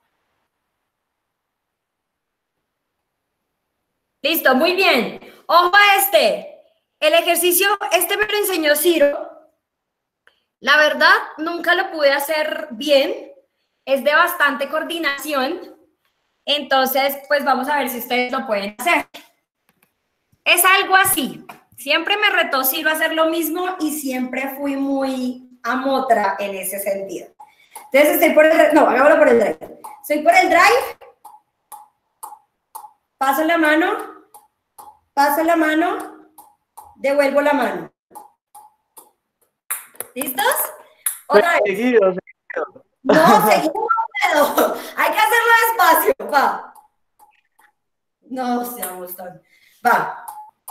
Listo, muy bien. Ojo a este. El ejercicio, este me lo enseñó Ciro. La verdad, nunca lo pude hacer bien. Es de bastante coordinación. Entonces, pues vamos a ver si ustedes lo pueden hacer. Es algo así. Siempre me retó Ciro a hacer lo mismo y siempre fui muy amotra en ese sentido. Entonces estoy por el, no, hagámoslo por el drive. Estoy por el drive, paso la mano, paso la mano, devuelvo la mano. ¿Listos? Otra vez. Seguido, seguido. No, seguido no puedo. Hay que hacerlo despacio, va. No seamos tan. Va.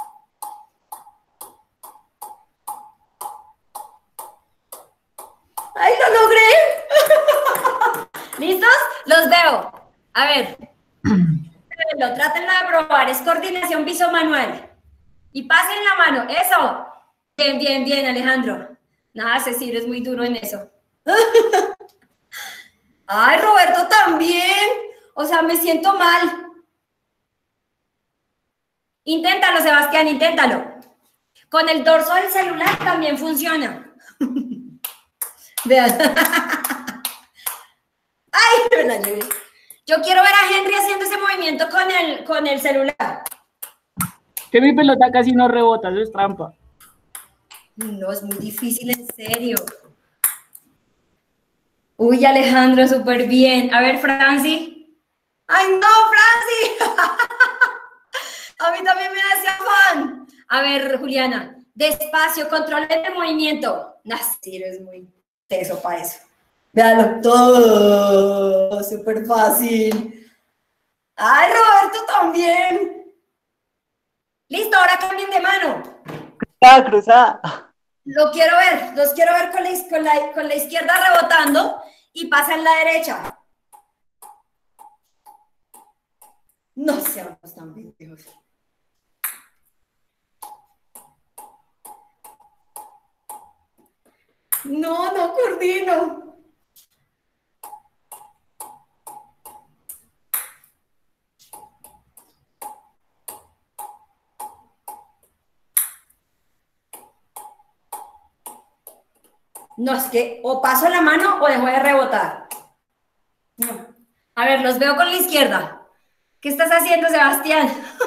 ¡Ay, lo logré! ¿Listos? Los veo. A ver. Trátenlo de probar. Es coordinación visomanual. Y pasen la mano. ¡Eso! Bien, bien, bien, Alejandro. Nada, Cecilio es muy duro en eso. ¡Ay, Roberto también! O sea, me siento mal. Inténtalo, Sebastián, inténtalo. Con el dorso del celular también funciona. Vean. Ay, la llevé. Yo quiero ver a Henry haciendo ese movimiento con el, con el celular. Que mi pelota casi no rebota, eso es trampa. No, es muy difícil, en serio. Uy, Alejandro, súper bien. A ver, Franci. ¡Ay, no, Franci! A mí también me hace afán. A ver, Juliana. Despacio, controlen el movimiento. Nasir es muy teso para eso. Véanlo todo. Súper fácil. ¡Ay, Roberto también! Listo, ahora cambien de mano. Cruzada, cruzada. Lo quiero ver, los quiero ver con la, con la, con la izquierda rebotando y pasa en la derecha. No seamos tan pendejos. No, no coordino. No, es que o paso la mano o dejo de rebotar. No. A ver, los veo con la izquierda. ¿Qué estás haciendo, Sebastián?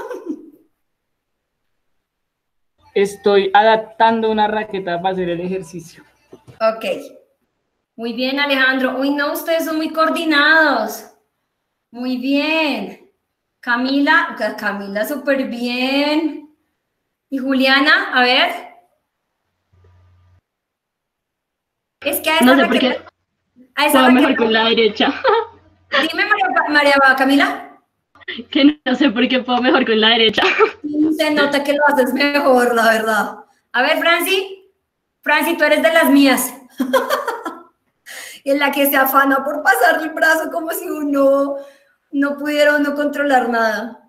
Estoy adaptando una raqueta para hacer el ejercicio. Ok. Muy bien, Alejandro. Uy, no, ustedes son muy coordinados. Muy bien. Camila, Camila, súper bien. Y Juliana, a ver. Es que a esa No sé por qué raqueta... A esa puedo mejor raqueta... con la derecha. Dime, María, María Camila. Que no sé por qué puedo mejor con la derecha. Se nota que lo haces mejor, la verdad. A ver, Franci. Franci, tú eres de las mías. En la que se afana por pasar el brazo como si uno no pudiera uno controlar nada.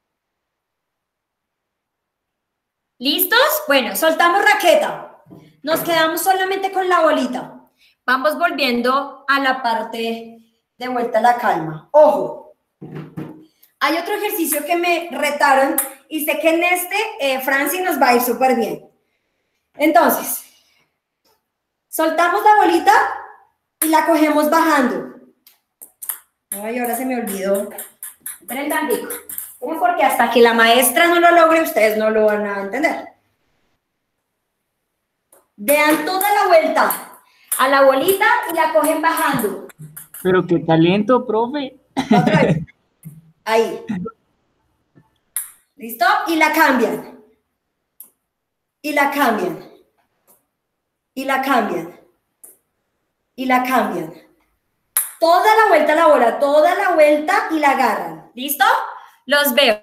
¿Listos? Bueno, soltamos raqueta. Nos quedamos solamente con la bolita. Vamos volviendo a la parte de vuelta a la calma. Ojo. Hay otro ejercicio que me retaron y sé que en este eh, Franci nos va a ir súper bien. Entonces, soltamos la bolita y la cogemos bajando. Ay, ahora se me olvidó. Esperen tantito. Porque hasta que la maestra no lo logre, ustedes no lo van a entender. Vean toda la vuelta a la bolita y la cogen bajando. Pero qué talento, profe. Otra vez. Ahí. ¿Listo? Y la cambian. Y la cambian. Y la cambian. Y la cambian. Toda la vuelta a la bola, toda la vuelta y la agarran. ¿Listo? Los veo.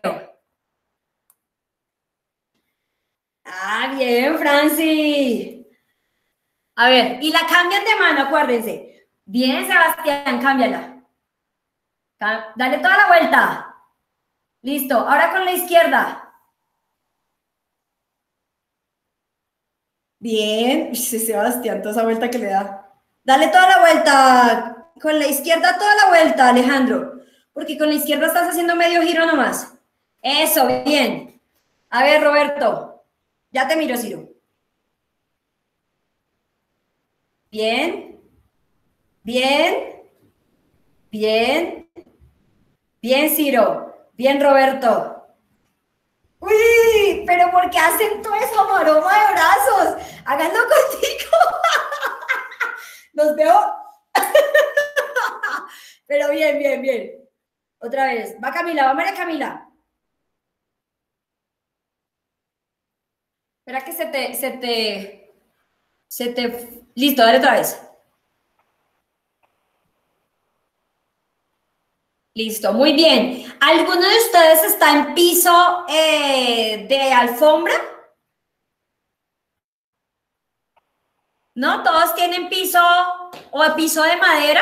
Ah, bien, Franci. A ver, y la cambian de mano, acuérdense. Bien, Sebastián, cámbiala. Dale toda la vuelta. Listo, ahora con la izquierda. Bien, Sebastián, toda esa vuelta que le da. Dale toda la vuelta. Con la izquierda toda la vuelta, Alejandro. Porque con la izquierda estás haciendo medio giro nomás. Eso, bien. A ver, Roberto. Ya te miro, Ciro. Bien. Bien. Bien. Bien, Ciro. Bien, Roberto. Uy, pero ¿por qué hacen todo eso, maroma de brazos? Háganlo contigo. Los veo. Pero bien, bien, bien. Otra vez. Va Camila, va María Camila. Espera que se te, se te, se te... Listo, dale otra vez. Listo, muy bien. ¿Alguno de ustedes está en piso eh, de alfombra? ¿No? ¿Todos tienen piso o piso de madera?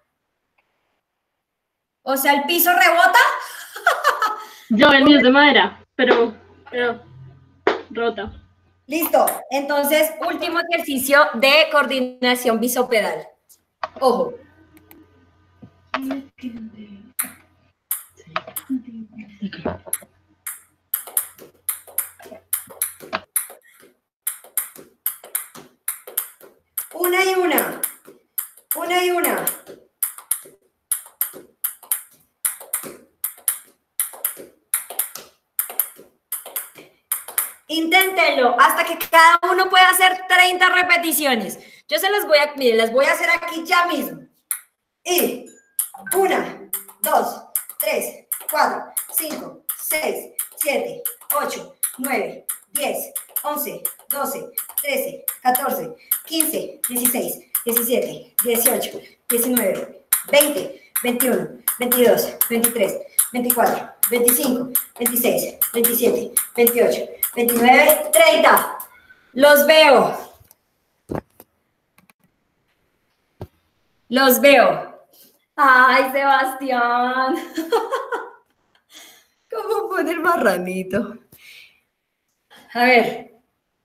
O sea, ¿el piso rebota? Yo, el mío es de madera, pero, pero rota. Listo. Entonces, último ejercicio de coordinación bisopedal. Ojo. Una y una. Una y una. Inténtenlo hasta que cada uno pueda hacer treinta repeticiones. Yo se las voy a, miren, las voy a hacer aquí ya mismo. Y una, dos, tres, cuatro, cinco, seis, siete, ocho, nueve, diez, once, doce, trece, catorce, quince, dieciséis, diecisiete, dieciocho, diecinueve, veinte, veintiuno, veintidós, veintitrés, veinticuatro, veinticinco, veintiséis, veintisiete, veintiocho, veintinueve, treinta. Los veo. Los veo. Ay, Sebastián. ¿Cómo pone el marranito? A ver.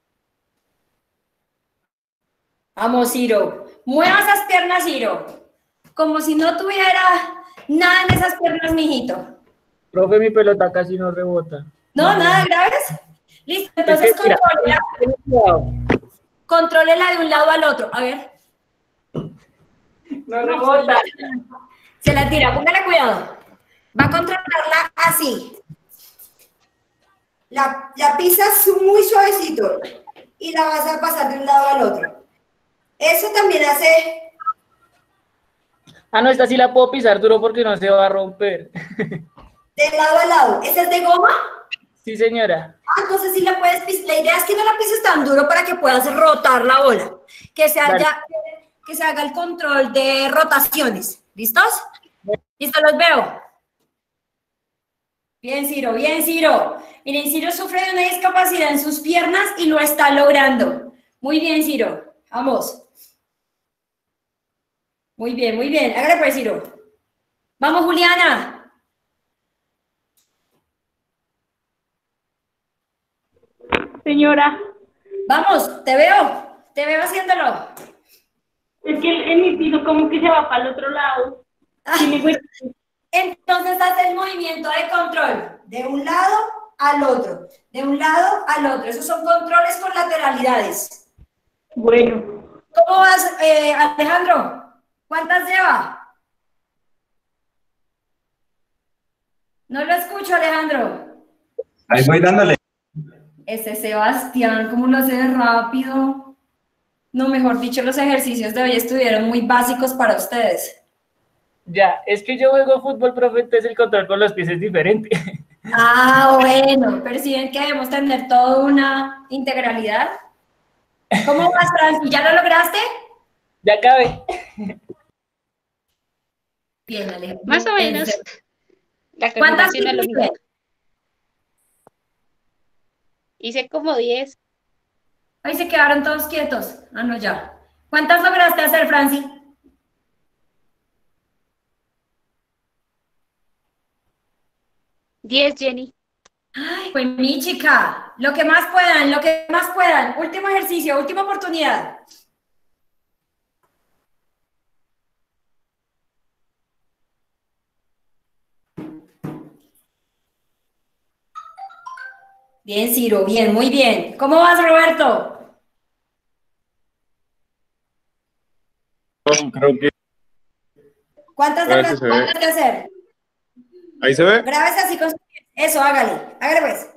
Vamos, Ciro. Mueva esas piernas, Ciro. Como si no tuviera nada en esas piernas, mijito. Profe, mi pelota casi no rebota. No, nada graves. Listo, entonces contrólela. Contrólela de un lado al otro. A ver. No rebota. Se la tira, póngale cuidado. Va a controlarla así. La, la pisas muy suavecito y la vas a pasar de un lado al otro. Eso también hace... Ah, no, esta sí la puedo pisar duro porque no se va a romper. De lado a lado. ¿Esa es de goma? Sí, señora. Ah, entonces sí la puedes pisar. La idea es que no la pises tan duro para que puedas rotar la bola. Que se haya, que se haga el control de rotaciones. ¿Listos? ¿Listo? Los veo. Bien, Ciro, bien, Ciro. Miren, Ciro sufre de una discapacidad en sus piernas y lo está logrando. Muy bien, Ciro. Vamos. Muy bien, muy bien. Hágale pues, Ciro. Vamos, Juliana. Señora, Vamos, te veo. Te veo haciéndolo. es que en mi piso como que se va para el otro lado. Sí, me cuesta. Entonces hace el movimiento de control de un lado al otro, de un lado al otro. Esos son controles con lateralidades. Bueno, ¿Cómo vas, eh, Alejandro? ¿Cuántas lleva? No lo escucho, Alejandro. Ahí voy dándole. Ese Sebastián, ¿cómo lo hace de rápido? No, mejor dicho, los ejercicios de hoy estuvieron muy básicos para ustedes. Ya, es que yo juego fútbol, profe, entonces el control con los pies es diferente. Ah, bueno, perciben que debemos tener toda una integralidad. ¿Cómo vas, Franci? ¿Ya lo lograste? Ya acabé. Bien, Alejandro. Más o menos. La ¿Cuántas coordinación es lo mismo. hiciste? Hice como diez. Ahí se quedaron todos quietos. Ah, no, ya. ¿Cuántas lograste hacer, Franci? diez, Jenny. Ay, pues mi chica, lo que más puedan, lo que más puedan. Último ejercicio, última oportunidad. Bien, Ciro, bien, muy bien. ¿Cómo vas, Roberto? Creo que ¿Cuántas A ver si se ve. lograste hacer? ahí se ve. Grábese así con... Eso, hágale. Hágale pues.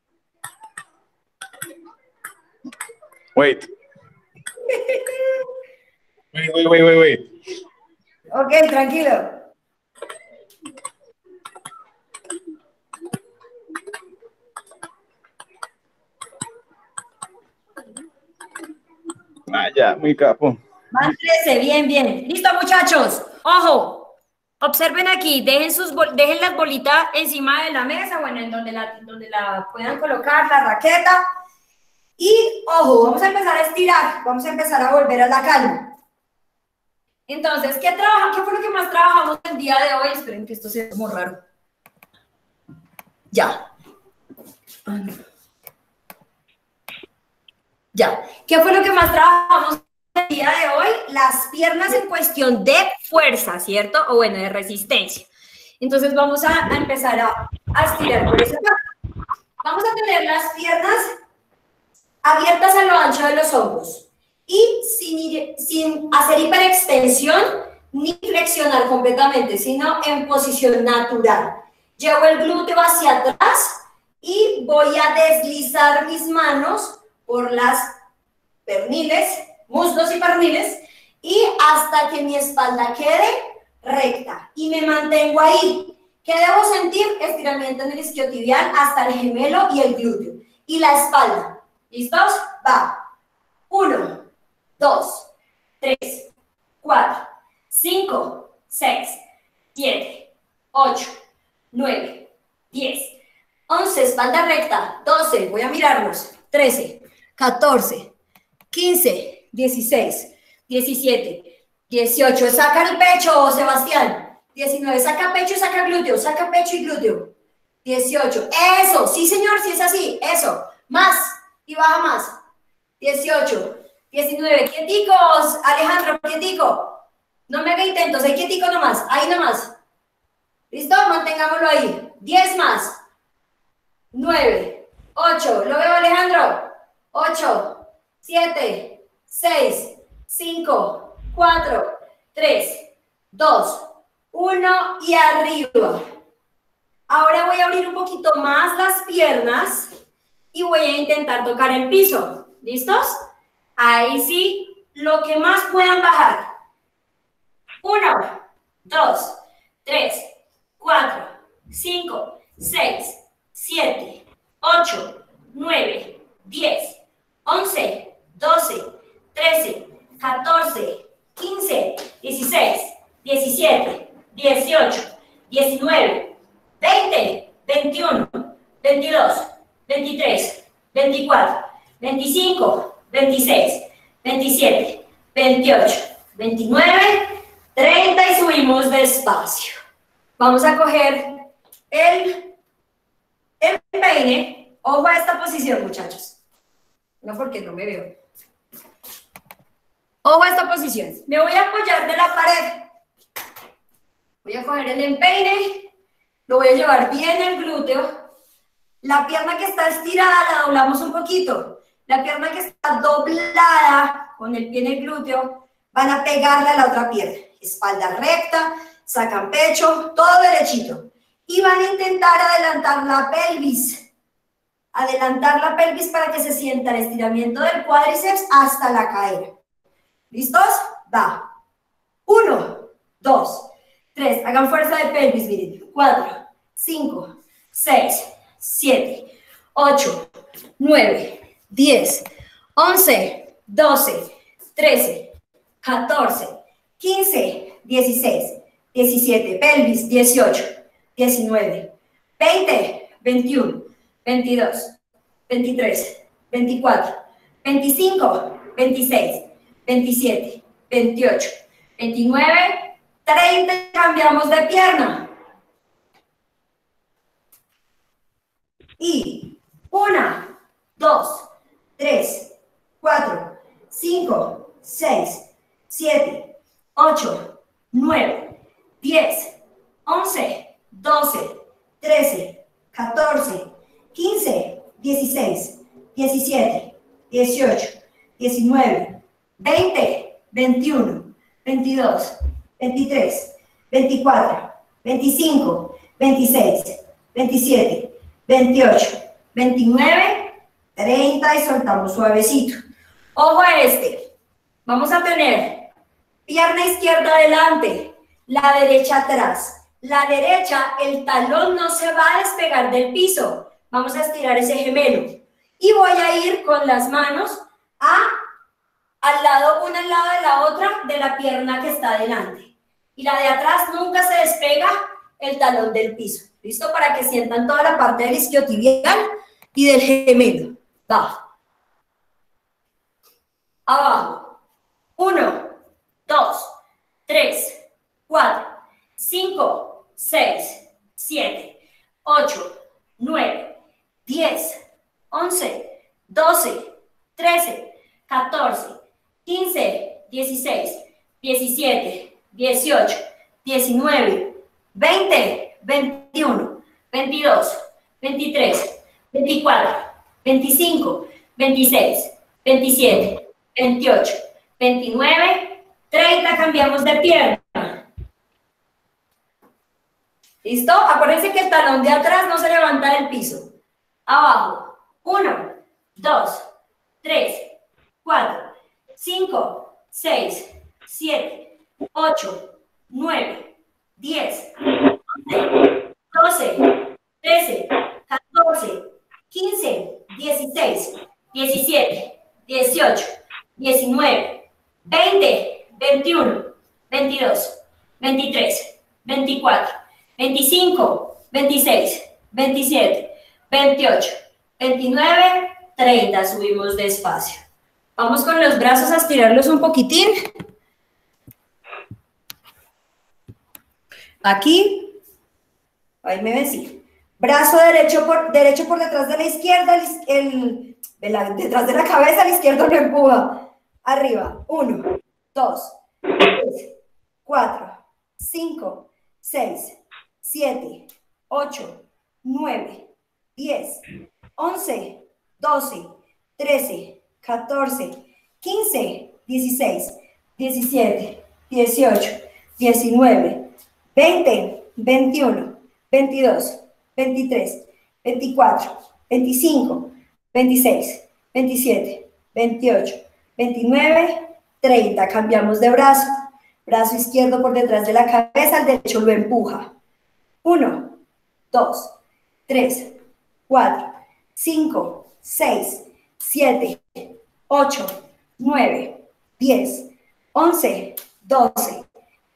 Wait. Wait, wait, wait, wait, wait. Ok, tranquilo. Ah, ya, muy capo. Van trece, bien, bien. Listo, muchachos. Ojo, observen aquí, dejen, sus bol- dejen las bolitas encima de la mesa, bueno, en donde la, donde la puedan colocar, la raqueta. Y, ojo, vamos a empezar a estirar, vamos a empezar a volver a la calma. Entonces, ¿qué, trabaja, ¿qué fue lo que más trabajamos el día de hoy? Esperen que esto sea como raro. Ya. Ah, no. Ya. ¿Qué fue lo que más trabajamos el día de hoy? Las piernas en cuestión de fuerza, ¿cierto? O bueno, de resistencia. Entonces vamos a, a empezar a, a estirar por esa parte. Vamos a tener las piernas abiertas a lo ancho de los hombros y sin, ir, sin hacer hiperextensión ni flexionar completamente, sino en posición natural. Llevo el glúteo hacia atrás y voy a deslizar mis manos por las perniles, muslos y perniles, y hasta que mi espalda quede recta. Y me mantengo ahí. ¿Qué debo sentir? Estiramiento en el isquiotibial hasta el gemelo y el glúteo. Y la espalda. ¿Listos? Va. Uno, dos, tres, cuatro, cinco, seis, siete, ocho, nueve, diez, once, espalda recta, doce, voy a mirarlos, trece, catorce, quince, dieciséis, diecisiete, dieciocho, saca el pecho, Sebastián, diecinueve, saca pecho y saca glúteo, saca pecho y glúteo, dieciocho, eso, sí señor, sí es así, eso, más, y baja más, dieciocho, diecinueve, quieticos, Alejandro, quietico, no me haga intentos, ahí quietico nomás, ahí nomás, ¿listo? Mantengámoslo ahí, diez más, nueve, ocho, ¿lo veo Alejandro? ocho, siete, seis, cinco, cuatro, tres, dos, uno y arriba. Ahora voy a abrir un poquito más las piernas y voy a intentar tocar el piso. ¿Listos? Ahí sí, lo que más puedan bajar. Uno, dos, tres, cuatro, cinco, seis, siete, ocho, nueve, diez, once, doce, trece, catorce, quince. veintidós, veintitrés, veinticuatro, veinticinco, veintiséis, veintisiete, veintiocho, veintinueve, treinta y subimos despacio. Vamos a coger el empeine. Ojo a esta posición, muchachos. No, porque no me veo. Ojo a esta posición. Me voy a apoyar de la pared. Voy a coger el empeine. Lo voy a llevar bien el glúteo. La pierna que está estirada la doblamos un poquito. La pierna que está doblada con el pie en el glúteo van a pegarle a la otra pierna. Espalda recta, sacan pecho, todo derechito. Y van a intentar adelantar la pelvis. Adelantar la pelvis para que se sienta el estiramiento del cuádriceps hasta la cadera. ¿Listos? Va. Uno, dos, tres. Hagan fuerza de pelvis, miren. Cuatro, cinco, seis, siete, ocho, nueve, diez, once, doce, trece, catorce, quince, dieciséis, diecisiete, pelvis, dieciocho, diecinueve, veinte, veintiuno, veintidós, veintitrés, veinticuatro, veinticinco, veintiséis, veintisiete, veintiocho, veintinueve, treinta, cambiamos de pierna. Y una, dos, tres, cuatro, cinco, seis, siete, ocho, nueve, diez, once, doce, trece, catorce, quince, dieciséis, diecisiete, dieciocho, diecinueve, veinte, veintiuno, veintidós, veintitrés, veinticuatro, veinticinco, veintiséis, veintisiete, veintiocho, veintinueve, treinta y soltamos suavecito. Ojo a este. Vamos a tener pierna izquierda adelante, la derecha atrás. La derecha, el talón no se va a despegar del piso. Vamos a estirar ese gemelo. Y voy a ir con las manos a, al lado, una al lado de la otra, de la pierna que está adelante. Y la de atrás nunca se despega el talón del piso. ¿Listo? Para que sientan toda la parte del isquiotibial y del gemelo. Va. Abajo. Uno, dos, tres, cuatro, cinco, seis, siete, ocho, nueve, diez, once, doce, trece, catorce, quince, dieciséis, diecisiete, dieciocho, diecinueve, veinte, veintiuno, veintidós, veintitrés, veinticuatro, veinticinco, veintiséis, veintisiete, veintiocho, veintinueve, treinta, cambiamos de pierna. ¿Listo? Acuérdense que el talón de atrás no se levanta del piso. Abajo. uno, dos, tres, cuatro, cinco, seis, siete, ocho, nueve, diez, once, doce, trece, catorce, quince, dieciséis, diecisiete, dieciocho, diecinueve, veinte, veintiuno, veintidós, veintitrés, veinticuatro, veinticinco, veintiséis, veintisiete, veintiocho, veintinueve, treinta. Subimos despacio. Vamos con los brazos a estirarlos un poquitín. Aquí, ahí me ven, sí. Brazo derecho por, derecho por detrás de la izquierda, el, el, de la, detrás de la cabeza, el izquierdo lo empuja. Arriba, uno, dos, tres, cuatro, cinco, seis, siete, ocho, nueve, diez, once, doce, trece, catorce, quince, dieciséis, diecisiete, dieciocho, diecinueve, veinte, veintiuno, veintidós, veintitrés, veinticuatro, veinticinco, veintiséis, veintisiete, veintiocho, veintinueve, treinta. Cambiamos de brazo. Brazo izquierdo por detrás de la cabeza, el derecho lo empuja. uno, dos, tres, cuatro, cinco, seis, siete, ocho, nueve, diez, once, doce,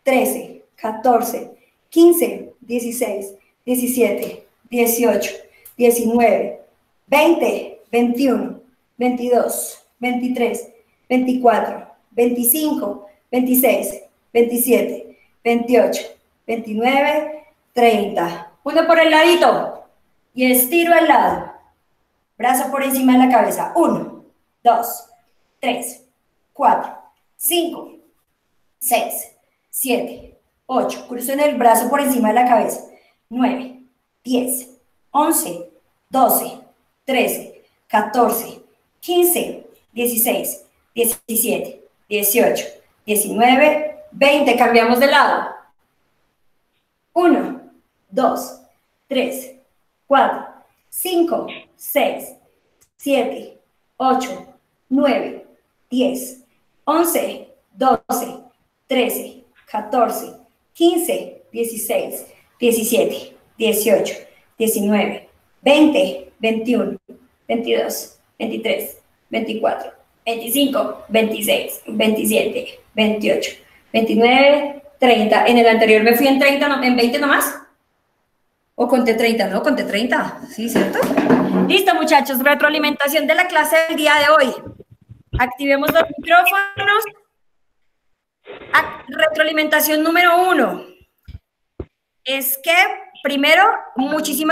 trece, catorce, quince, dieciséis, diecisiete, dieciocho, diecinueve, veinte, veintiuno, veintidós, veintitrés, veinticuatro, veinticinco, veintiséis, veintisiete, veintiocho, veintinueve, treinta. Uno por el ladito y estiro el lado. Brazo por encima de la cabeza. uno, dos, tres, cuatro, cinco, seis, siete, ocho. Crucen el brazo por encima de la cabeza. nueve, diez, once, doce, trece, catorce, quince, dieciséis, diecisiete, dieciocho, diecinueve, veinte. Cambiamos de lado. uno, dos, tres, cuatro, cinco, seis, siete, ocho, nueve, diez, once, doce, trece, catorce, quince, dieciséis, diecisiete, dieciocho, diecinueve, veinte, veintiuno, veintidós, veintitrés, veinticuatro, veinticinco, veintiséis, veintisiete, veintiocho, veintinueve, treinta. En el anterior me fui en treinta, no, en veinte nomás. ¿O conté treinta? No, conté treinta. ¿Sí, cierto? Listo, muchachos. Retroalimentación de la clase del día de hoy. Activemos los micrófonos. Retroalimentación número uno. Es que, primero, muchísimas